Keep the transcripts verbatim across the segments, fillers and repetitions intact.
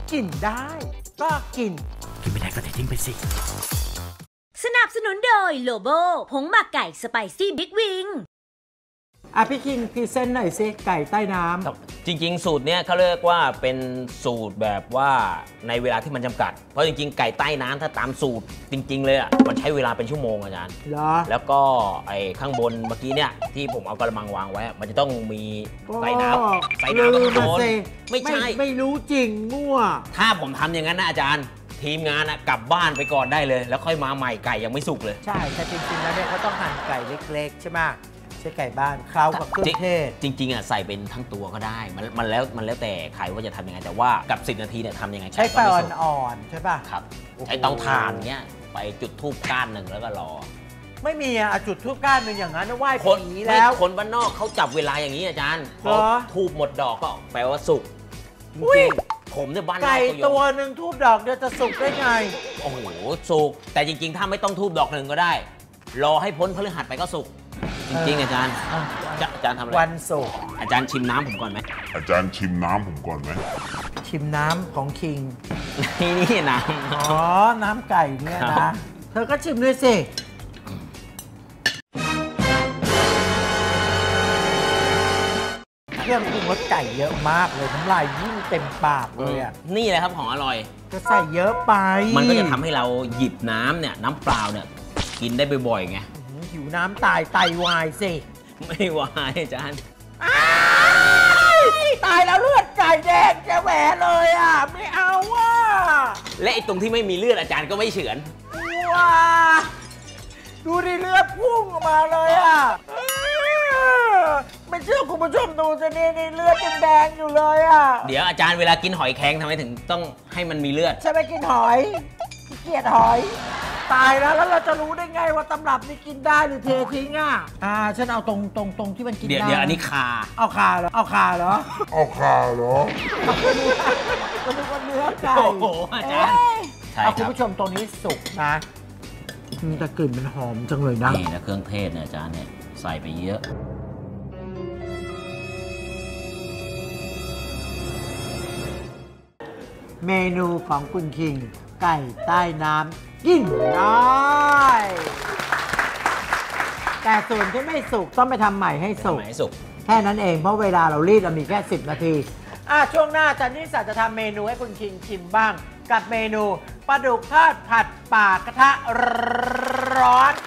กินได้ก็กินกินไม่ได้ก็ทิ้งไปสิสนับสนุนโดยโลโบผงหมักไก่สไปซี่บิ๊กวิงอ่ะพี่คิงพรีเซนต์หน่อยสิไก่ใต้น้ำจริงๆสูตรเนี้ยเขาเรียกว่าเป็นสูตรแบบว่าในเวลาที่มันจำกัดเพราะจริงๆไก่ใต้น้ำถ้าตามสูตรจริงๆเลยอ่ะมันใช้เวลาเป็นชั่วโมงอาจารย์แล้วก็ไอ้ข้างบนเมื่อกี้เนี่ยที่ผมเอากระมังวางไว้มันจะต้องมีใส่น้ำใส่น้ำข้างบนไม่ใช่ไม่รู้จริงมั่วถ้าผมทำอย่างนั้นนะอาจารย์ทีมงานอะกลับบ้านไปก่อนได้เลยแล้วค่อยมาใหม่ไก่ยังไม่สุกเลยใช่แต่จริงๆแล้วเนี่ยเขาต้องหั่นไก่เล็กๆใช่ไหมใช้ไก่บ้านเคล้ากับเครื่องเทศจริงๆอ่ะใส่เป็นทั้งตัวก็ได้มันมันแล้วมันแล้วแต่ใครว่าจะทำยังไงแต่ว่ากับสิบนาทีเนี่ยทำยังไงใช้ไฟอ่อนๆใช่ป่ะครับใช้เตาถ่านเงี้ยไปจุดธูปก้านหนึ่งแล้วก็รอไม่มีอ่ะจุดธูปก้านหนึ่งอย่างนั้นไหว้ผีแล้วคนบ้านนอกเขาจับเวลาอย่างนี้อาจารย์พอธูปหมดดอกก็แปลว่าสุกจริงผมเนี่ยบ้านไก่ตัวหนึ่งทูบดอกเดียวจะสุกได้ไงโอ้โหสุกแต่จริงๆถ้าไม่ต้องทูบดอกหนึ่งก็ได้รอให้พ้นพฤหัสไปก็สุกจริงๆอาจารย์อาจารย์ทำอะไรวันศุกร์อาจารย์ชิมน้ำผมก่อนไหมอาจารย์ชิมน้ำผมก่อนไหมชิมน้ำของคิงนี่นี่น้ำอ๋อน้ำไก่เนี่ยนะเธอก็ชิมด้วยสิเครื่องปรุงรสไก่เยอะมากเลยน้ำลายยิ่งเต็มปากเลยอ่ะนี่แหละครับของอร่อยจะใส่เยอะไปมันก็จะทำให้เราหยิบน้ำเนี่ยน้ำเปล่าเนี่ยกินได้บ่อยๆไงหิวน้ำตายไตวายสิไม่วายอาจารย์ตายแล้วเลือดไก่แดงแกแหวเลยอ่ะไม่เอาว่ะและไอ้ตรงที่ไม่มีเลือดอาจารย์ก็ไม่เฉือนว้าดูดิเลือดพุ่งออกมาเลยอ่ะไม่เชื่อคุณผู้ชมดูจะนี่นี่เลือดยังแดงอยู่เลยอ่ะเดี๋ยวอาจารย์เวลากินหอยแครงทำไมถึงต้องให้มันมีเลือดฉันไม่กินหอยขี้เกียจหอยตายแล้วแล้วเราจะรู้ได้ไงว่าตำรับนี่กินได้หรือเททิ้งอ่ะอ่าฉันเอาตรงตรงตรงที่มันกินได้เดี๋ยวเดี๋ยวอันนี้คาเอาคาเหรอเอาคาเหรอเอาคาเหรอก็นึกว่าเนื้อไก่โอ้โหอาจารย์เอาคุณผู้ชมตรงนี้สุกนะแต่กลิ่นมันหอมจังเลยนะนี่นะเครื่องเทศเนี่ยอาจารย์เนี่ยใส่ไปเยอะเมนูของคุณคิงไก่ใต้น้ำกินได้แต่ส่วนที่ไม่สุกต้องไปทำใหม่ให้สุกแค่นั้นเองเพราะเวลาเรารีดเรามีแค่สิบนาทีอ่ะช่วงหน้าจันนิสาจะทำเมนูให้คุณคิงชิมบ้างกับเมนูปลาดุกทอดผัดปากกระทะร้อน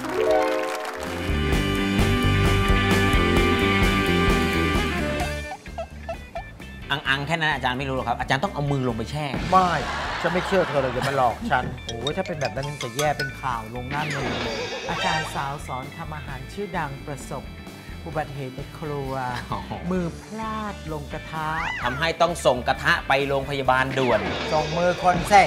อังๆแค่นั้นอาจารย์ไม่รู้หรอกครับอาจารย์ต้องเอามือลงไปแช่ไม่ฉันไม่เชื่อเธอเลยอย่ามาหลอกฉันโอ้ยถ้าเป็นแบบนั้นจะแย่เป็นข่าวลงหน้าหนึ่งเลยอาจารย์สาวสอนทำอาหารชื่อดังประสบอุบัติเหตุในครัวมือพลาดลงกระทะทำให้ต้องส่งกระทะไปโรงพยาบาลด่วนส่งมือคนเซ่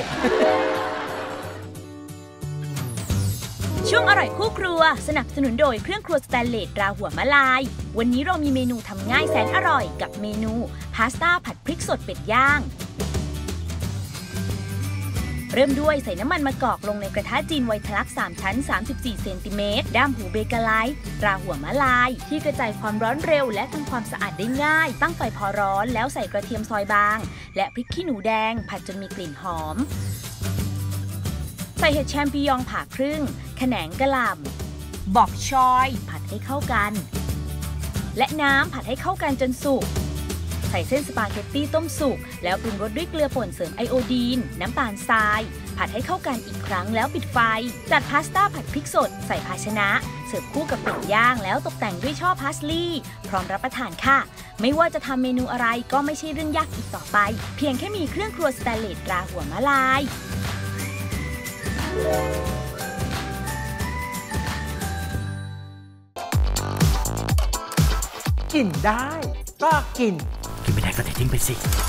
ช่วงอร่อยคู่ครัวสนับสนุนโดยเครื่องครัวสแตนเลสราหัวมะลายวันนี้เรามีเมนูทำง่ายแสนอร่อยกับเมนูพาสต้าผัดพริกสดเป็ดย่างเริ่มด้วยใส่น้ำมันมะกอกลงในกระทะจีนไวทลักสามชั้นสามสิบสี่เซนติเมตรด้ามหูเบเกอร์ไลท์ราหัวมะลายที่กระจายความร้อนเร็วและทำความสะอาดได้ง่ายตั้งไฟพอร้อนแล้วใส่กระเทียมซอยบางและพริกขี้หนูแดงผัดจนมีกลิ่นหอมใส่เห็ดแชมปิญองผ่าครึ่งแขนงกะหล่ำบอกชอยผัดให้เข้ากันและน้ำผัดให้เข้ากันจนสุกใส่เส้นสปาเกตตี้ต้มสุกแล้วปรุงรสด้วยเกลือป่นเสริมไอโอดีนน้ำตาลทรายผัดให้เข้ากันอีกครั้งแล้วปิดไฟจัดพาสต้าผัดพริกสดใส่ภาชนะเสิร์ฟคู่กับเป็ดย่างแล้วตกแต่งด้วยช่อพาสลีย์พร้อมรับประทานค่ะไม่ว่าจะทำเมนูอะไรก็ไม่ใช่เรื่องยากอีกต่อไปเพียงแค่มีเครื่องครัวสแตนเลสราหัวมะลายกินได้ก็กินกินไม่ได้ก็ทิ้งไปสิ